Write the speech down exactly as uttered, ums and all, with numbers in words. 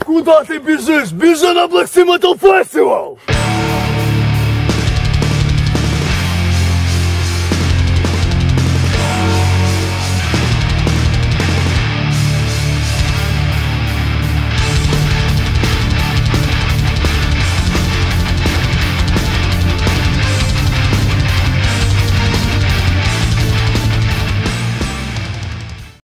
Куда ти біжиш? Біжи на Black Sea Metal Festival!